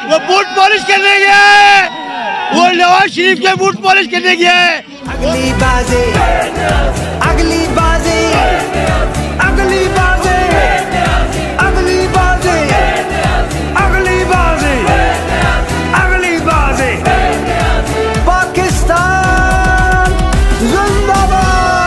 वो boot polish करने गया है, वो नवाज शरीफ के बूट पॉलिश करने गया है। अगली बाजी, अगली बाजी, अगली बाजी, अगली बाजी, अगली बाजी, अगली बाजी, पाकिस्तान जिंदाबाद।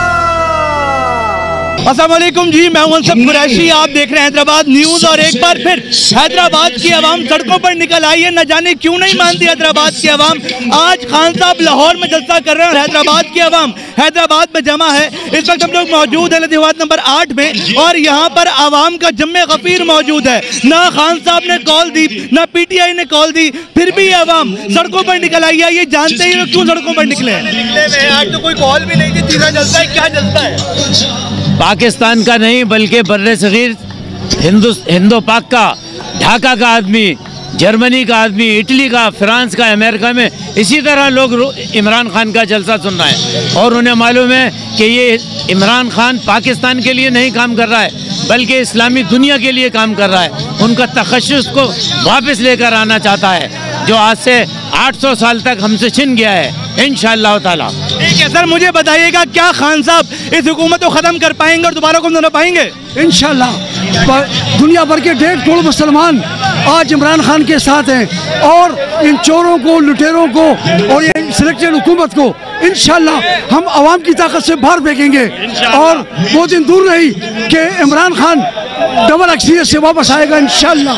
अस्सलाम वालेकुम जी, मैं हूं अंसब कुरैशी, आप देख रहे हैं हैदराबाद न्यूज़। और एक बार फिर हैदराबाद की आवाम सड़कों पर निकल आई है। न जाने क्यों नहीं मानती हैदराबाद की आवाम। आज खान साहब लाहौर में जलसा कर रहे हैं और हैदराबाद की आवाम हैदराबाद में जमा है। इस वक्त हम लोग मौजूद है लतीवाद नंबर 8 में और यहाँ पर आवाम का जम्मे गफीर मौजूद है। ना खान साहब ने कॉल दी, ना PTI ने कॉल दी, फिर भी आवाम सड़कों पर निकल आई है। ये जानते ही क्यों सड़कों पर निकले हैं? आज तो कोई कॉल भी नहीं थी, तीसरा जलसा है। क्या जलसा है? पाकिस्तान का नहीं बल्कि बर्रे सगीर हिंदो पाक का, ढाका का आदमी, जर्मनी का आदमी, इटली का, फ्रांस का, अमेरिका में इसी तरह लोग इमरान खान का जलसा सुन रहे हैं। और उन्हें मालूम है कि ये इमरान खान पाकिस्तान के लिए नहीं काम कर रहा है बल्कि इस्लामी दुनिया के लिए काम कर रहा है। उनका तखस्सुस को वापस लेकर आना चाहता है जो आज से 800 साल तक हमसे छिन गया है इंशाअल्लाह ताला। ठीक है सर, मुझे बताइएगा क्या खान साहब इस हुकूमत को ख़त्म कर पाएंगे और दोबारा हुक्म देना पाएंगे? इंशाअल्लाह। दुनिया भर के 1.5 करोड़ मुसलमान आज इमरान खान के साथ हैं और इन चोरों को, लुटेरों को और ये सिलेक्टेड हुकूमत को इंशाअल्लाह हम आवाम की ताकत से बाहर फेंकेंगे। और वो दिन दूर नहीं कि इमरान खान डबल अक्सरियत से वापस आएगा इंशाअल्लाह।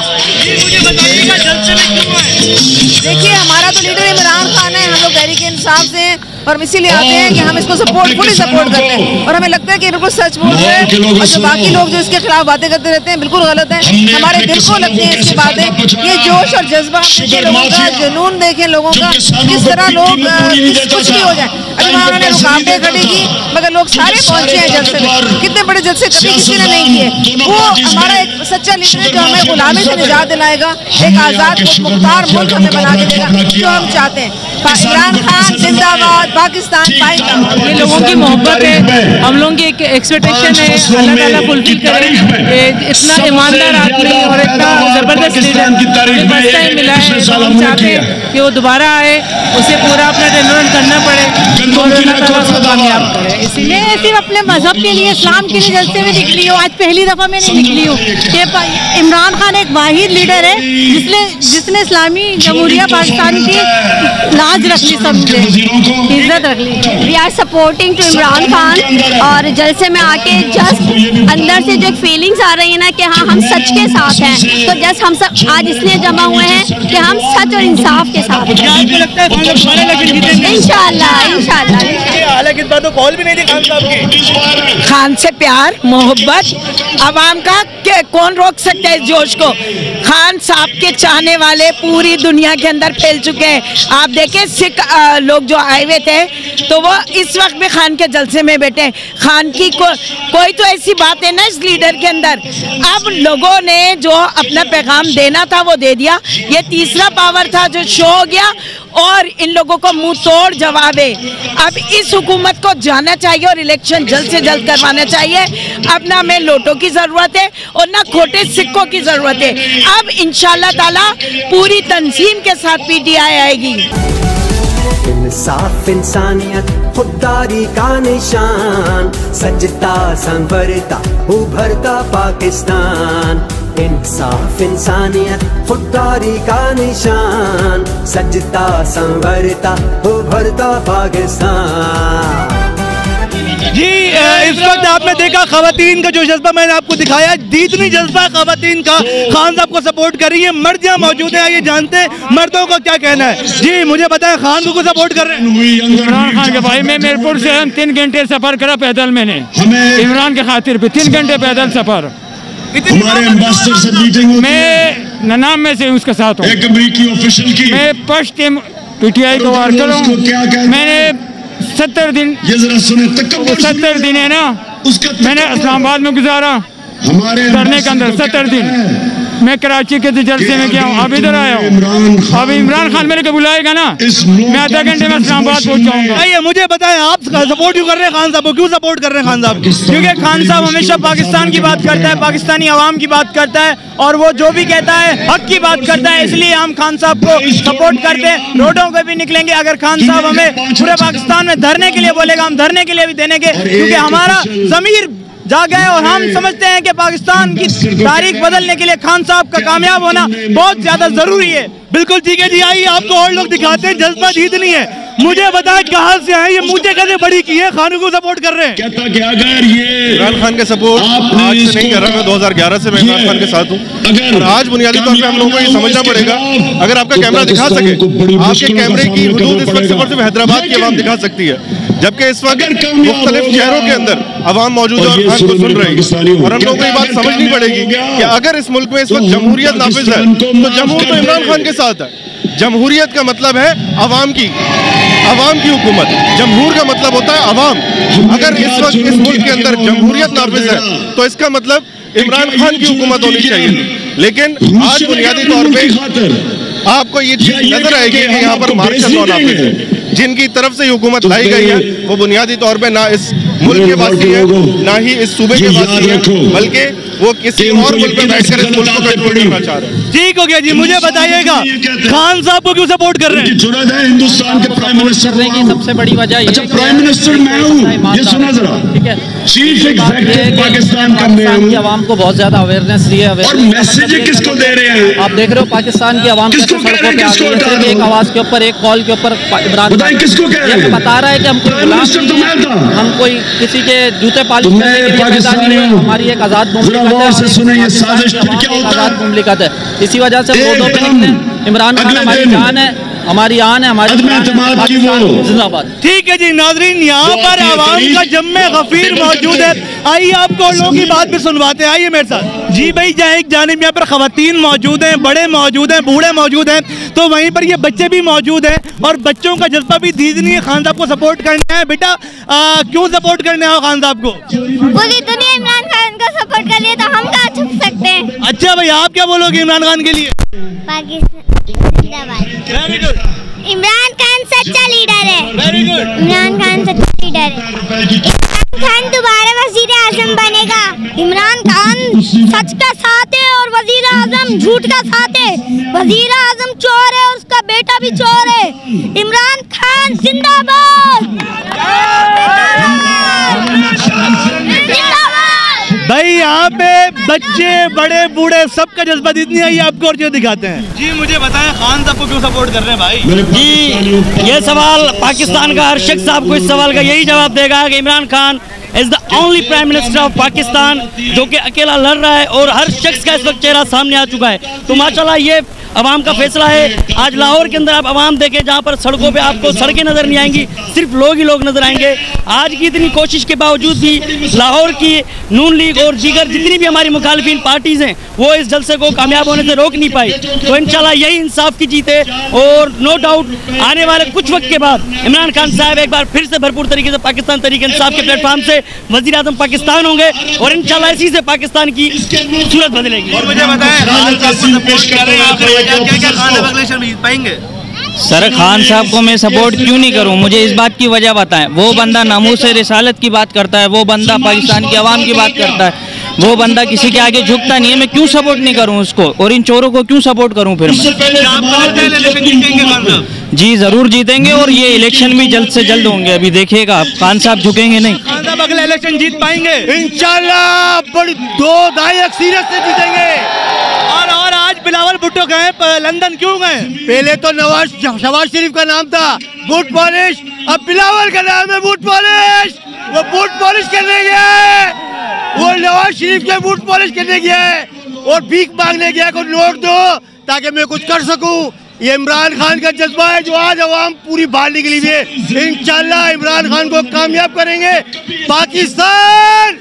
देखिए, हमारा तो लीडर इमरान खान है, हम लोग तहरीक इंसाफ से हैं और हम इसीलिए आते हैं कि हम इसको फुली सपोर्ट करते हैं और हमें लगता है कि बिल्कुल सच बोल रहे हैं और जो बाकी लोग जो इसके खिलाफ बातें करते रहते हैं बिल्कुल गलत है। हमारे दिल को लगती है इसकी बातें। ये जोश और जज्बा लोगों का, जुनून देखें लोगों का, किस तरह लोग कुछ भी हो जाए। अभी वहाँ उन्होंने रुकावटें खड़ी की मगर लोग सारे पहुंचे हैं जलसे में। कितने बड़े जलसे कभी किसी ने नहीं किए। वो हमारा एक सच्चा लीडर है जो हमें गुलामी से निजात दिलाएगा, एक आज़ाद मुख्तार मुल्क हमें बना के देगा जो हम चाहते हैं। इमरान खान जिंदाबाद, पाकिस्तान पाइंदाबाद। ये लोगों की मोहब्बत है, हम लोगों की एक एक्सपेक्टेशन है, अल्लाह ताला फुलफिल करे। इतना ईमानदार आदमी और इतना ज़बरदस्त लीडर फर्स्ट टाइम मिला है तो हम चाहते हैं कि वो दोबारा आए, उसे पूरा अपना टर्न करना पड़े और अल्लाह ताला उसको कामयाब करे। इसीलिए मैं सिर्फ अपने मजहब के लिए, इस्लाम के लिए जलसे में निकली हूँ। आज पहली दफ़ा मैं नहीं निकली हूँ। इमरान खान एक वाहिद लीडर है जिसने इस्लामी जमहूरिया पाकिस्तान की लाज रख ली, समझे, इज्जत रख ली। We are supporting to Imran Khan और जलसे में आके जस्ट अंदर से जो एक फीलिंग्स आ रही है ना कि हाँ हम सच के साथ हैं, तो जस्ट हम सब आज इसलिए जमा हुए हैं कि हम सच और इंसाफ के साथ हैं। इंशाल्लाह इंशाल्लाह। हालांकि इस बार तो कॉल भी नहीं थी खान साहब की। खान से प्यार मोहब्बत आवाम का कौन रोक सकता है इस जोश को। खान साहब के चाहने वाले पूरी दुनिया के अंदर फैल चुके हैं। आप देखें सिख लोग जो आए हुए थे तो वो इस वक्त भी खान के जलसे में बैठे। खान की कोई तो ऐसी बात है ना इस लीडर के अंदर। अब लोगों ने जो अपना पैगाम देना था वो दे दिया। ये तीसरा पावर था जो शो हो गया और इन लोगों को मुंह तोड़ जवाब है। अब इस हुकूमत को जाना चाहिए और इलेक्शन जल्द से जल्द करवाना चाहिए। अब ना हमें नोटों की ज़रूरत है और ना खोटे सिक्कों की ज़रूरत है। अब इंशाल्लाह ताला पूरी तंजीम के साथ PTI आएगी। इंसाफ इंसानियत खुददारी का निशान, सजता संवरता उभरता पाकिस्तान। इंसाफ इंसानियत खुददारी का निशान, सजता संवरता उभरता पाकिस्तान। जी इस वक्त आपने देखा खवातीन का जो जज्बा मैंने आपको दिखाया, जितनी जज्बा खवातीन का खान साहब को सपोर्ट कर रही है। मर्द यहाँ मौजूद है, ये जानते हैं मर्दों का क्या कहना है। जी मुझे बताएं खान को सपोर्ट कर रहे हैं? इमरान खान के भाई, मैं मीरपुर से 3 घंटे सफर करा पैदल। मैंने इमरान के खातिर पे 3 घंटे पैदल सफर। हमारे एम्बेसडर से मीटिंग होती है। मैं नाम में से उसके साथ हूँ। एक अमेरिकी ऑफिशियल की मैं पश्त PTI को वर्कर हूँ। मैंने 70 दिन, ये जरा सुने, 70 दिन है ना, मैंने इस्लामाबाद में गुजारा हमारे करने के अंदर 70 दिन। मैं कराची के जलसे में क्या हूँ, अब इधर आया हूँ। अब इमरान खान मेरे को बुलाएगा ना, मैं आधा घंटे में इस्लामाबाद पहुँच जाऊँगा। मुझे बताएं, आप सपोर्ट क्यों कर रहे हैं खान साहब को? क्यों सपोर्ट कर रहे हैं खान साहब? क्योंकि खान साहब हमेशा पाकिस्तान की बात करता है, पाकिस्तानी आवाम की बात करता है, और वो जो भी कहता है हक की बात करता है, इसलिए हम खान साहब को सपोर्ट करते हैं। रोडों पे भी निकलेंगे, अगर खान साहब हमें पूरे पाकिस्तान में धरने के लिए बोलेगा, हम धरने के लिए भी देने के, क्योंकि हमारा ज़मीर जाग है और हम समझते हैं कि पाकिस्तान की तारीख बदलने के लिए खान साहब का कामयाब होना बहुत ज्यादा जरूरी है। बिल्कुल ठीक है जी, आइए आपको और लोग दिखाते हैं। जज्बा जीतनी है, मुझे बताएं कहाँ से आए ये, मुझे कैसे बड़ी की है, खान को सपोर्ट कर रहे हैं? कहता कि अगर ये इमरान खान के सपोर्ट आज से नहीं कर रहा, मैं 2011 से मैं इमरान खान के साथ हूँ। और आज बुनियादी तौर पे हम लोगों को ये समझना पड़ेगा, अगर आपका कैमरा दिखा सके, आपके कैमरे की हुदूद इस वक्त सिर्फ और सिर्फ हैदराबाद की आवाम दिखा सकती है, जबकि इस वक्त मुख्तलिफ शहरों के अंदर आवाम मौजूद है और खान को सुन रही है। और हम लोगों को ये बात समझनी पड़ेगी कि अगर इस मुल्क में इस वक्त जमहूरियत नाफिज है, तो जमहूर तो इमरान खान के साथ है। जमहूरियत का मतलब है आवाम की हुकूमत, जमहूर का मतलब होता है आवाम। अगर इस वक्त इस मुल्क के अंदर जमहूरियत नाफिज है, तो इसका मतलब इमरान खान की हुकूमत होनी चाहिए। लेकिन आज बुनियादी तौर पे आपको ये चीज नजर आएगी कि यहाँ पर मार्शल लॉ नाफिज है। जिनकी तरफ से हुकूमत लाई गई है वो बुनियादी तौर पे ना इस मुल्क के वासी है, ना ही इस सूबे के वासी है, बल्कि वो किसी और मुल्क में बैठकर इस मुल्क को कंट्रोल करना चाह रहे हैं। ठीक हो गया जी, मुझे बताइएगा खान साहब को क्यों सपोर्ट कर रहे हैं? जरूरत है हिंदुस्तान के प्राइम मिनिस्टर की सबसे बड़ी वजह। अच्छा, प्राइम मिनिस्टर मैं हूँ, ये सुना जरा, ठीक है, चीफ एग्जीक्यूटिव पाकिस्तान का मैं हूँ। आवाम को बहुत ज्यादा अवेयरनेस दी है, और मैसेज किसको दे रहे हैं? आप देख रहे हो पाकिस्तान की आवाम किसको कह रहे हैं, किसको हटा रहे हो? एक आवाज के ऊपर, एक कॉल के ऊपर इमरान किसको कह रहे हैं? बता रहा है कि हम कोई किसी के जूते पालिश करने के लिए पैदा नहीं है, हमारी एक आजाद मुमलिकत है। इसी वजह से रोडों पे निकले। इमरान खान हमारी जान है, हमारी आन है, हमारी जिंदाबाद। ठीक है जी नाजरीन, यहाँ पर आवाम का जम्मे गफीर मौजूद है। आइए आपको लोगों की बात भी सुनवाते हैं, आइए मेरे साथ। जी भाई, जहाँ एक जानिब यहाँ पर खवातीन मौजूद हैं, बड़े मौजूद हैं, बूढ़े मौजूद हैं, तो वहीं पर ये बच्चे भी मौजूद हैं और बच्चों का जज्बा भी दीदनी है खान साहब को सपोर्ट करना है। बेटा क्यों सपोर्ट करने आओ खान साहब को? पूरी दुनिया इमरान खान को सपोर्ट कर रही है, तो हम कहाँ छुप सकते हैं? अच्छा भाई, आप क्या बोलोगे इमरान खान के लिए? Very good. इमरान खान सच्चा लीडर है। Very good. इमरान खान सच्चा लीडर है। इमरान खान दोबारा वजीर आजम बनेगा। इमरान खान सच का साथ है और वजीर आजम झूठ का साथ है। वजीर आजम चोर है और उसका बेटा भी चोर है। इमरान खान जिंदाबाद। भाई यहाँ पे बच्चे बड़े बूढ़े सबका जज्बा इतनी है, आपको और जो दिखाते हैं। जी मुझे बताएं, खान साहब को क्यों सपोर्ट कर रहे हैं भाई? जी ये सवाल पाकिस्तान का हर शख्स आपको इस सवाल का यही जवाब देगा कि Imran Khan is the only prime minister of Pakistan, जो कि अकेला लड़ रहा है और हर शख्स का इस वक्त चेहरा सामने आ चुका है। तो माशाल्लाह ये अवाम का फैसला है। आज लाहौर के अंदर आप अवाम देखें, जहाँ पर सड़कों पे आपको सड़कें नज़र नहीं आएंगी, सिर्फ लोग ही लोग नज़र आएंगे। आज की इतनी कोशिश के बावजूद भी लाहौर की नून लीग और दीगर जितनी भी हमारी मुखालिफिन पार्टीज़ हैं, वो इस जलसे को कामयाब होने से रोक नहीं पाई। तो इंशाल्लाह यही इंसाफ की जीत है और नो डाउट आने वाले कुछ वक्त के बाद इमरान खान साहब एक बार फिर से भरपूर तरीके से पाकिस्तान तरीके इंसाफ के प्लेटफॉर्म से वज़ीर आज़म पाकिस्तान होंगे और इंशाल्लाह इसी से पाकिस्तान की सूरत बदलेगी। और मुझे बताएं, सर खान साहब को मैं सपोर्ट क्यों नहीं करूं? मुझे इस बात की वजह बताएं। वो बंदा नामूस रिसालत की बात करता है, वो बंदा पाकिस्तान की आवाम की बात करता है, वो बंदा किसी के आगे झुकता नहीं है। मैं क्यों सपोर्ट नहीं करूं उसको और इन चोरों को क्यों सपोर्ट करूं? फिर मैं जी जरूर जीतेंगे और ये इलेक्शन भी जल्द से जल्द होंगे। अभी देखिएगा आप, खान साहब झुकेंगे नहीं। खान साहब अगला इलेक्शन जीत पाएंगे इंशाल्लाह, बड़ी 2 दहाई सीरियस से जीतेंगे। और आज बिलावल भुट्टो गए लंदन, क्यों गए? पहले तो शहबाज शरीफ का नाम था बूट पॉलिश, अब बिलावल का नाम है बूट पॉलिश। वो बूट पॉलिश करने गया है, वो नवाज शरीफ के बूट पॉलिश करने गया है और भीख मांगने गया को नोट दो ताकि मैं कुछ कर सकूं। ये इमरान खान का जज्बा है जो आज अवाम पूरी बाहर निकली हुई है। इंशाल्लाह इमरान खान को कामयाब करेंगे पाकिस्तान।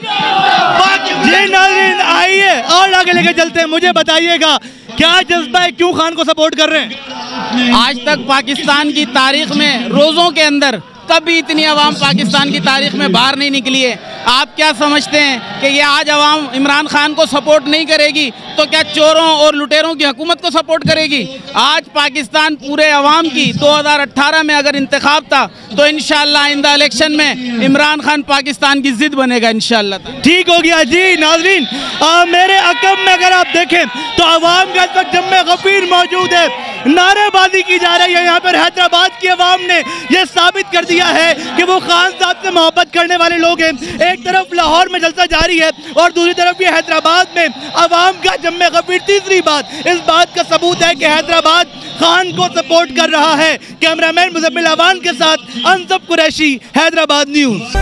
आइए और आगे लेके चलते हैं। मुझे बताइएगा क्या जज्बा है, क्यों खान को सपोर्ट कर रहे हैं? आज तक पाकिस्तान की तारीख में रोज़ों के अंदर कभी इतनी आवाम पाकिस्तान की तारीख में बाहर नहीं निकली है। आप क्या समझते हैं कि ये आज आवाम इमरान खान को सपोर्ट नहीं करेगी तो क्या चोरों और लुटेरों की हुकूमत को सपोर्ट करेगी? आज पाकिस्तान पूरे अवाम की 2018 में अगर इंतखाब था तो इंशाअल्लाह आइंदा इलेक्शन में इमरान खान पाकिस्तान की जिद बनेगा इंशाअल्लाह। ठीक हो गया जी। नाज़रीन, मेरे अकब में अगर आप देखें तो अवाम का इस वक्त जम्मे गफीर मौजूद है, नारेबाजी की जा रही है। यहाँ पर हैदराबाद की अवाम ने यह साबित कर दिया है कि वो खान साहब से मोहब्बत करने वाले लोग हैं। एक तरफ लाहौर में जलसा जारी है और दूसरी तरफ ये हैदराबाद में अवाम का जम्मे गफीर। तीसरी बात इस बात का सबूत है कि हैदराबाद खान को सपोर्ट कर रहा है। कैमरामैन मुजम्मिल अवान के साथ अनसब कुरैशी, हैदराबाद न्यूज़।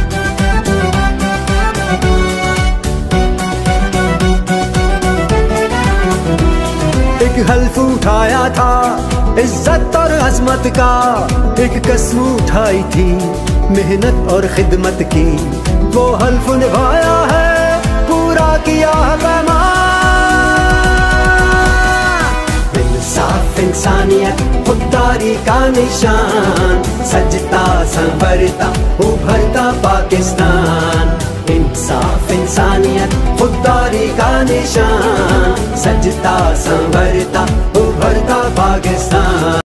एक हल्फ उठाया था इज्जत और अजमत का, एक कसम उठाई थी मेहनत और खिदमत की, वो हल्फ निभाया है, पूरा किया पैमान। इंसाफ इंसानियत खुददारी का निशान, सजता संवरता उभरता पाकिस्तान। इंसाफ इंसानियत खुददारी का निशान, सजता संवरता उभरता पाकिस्तान।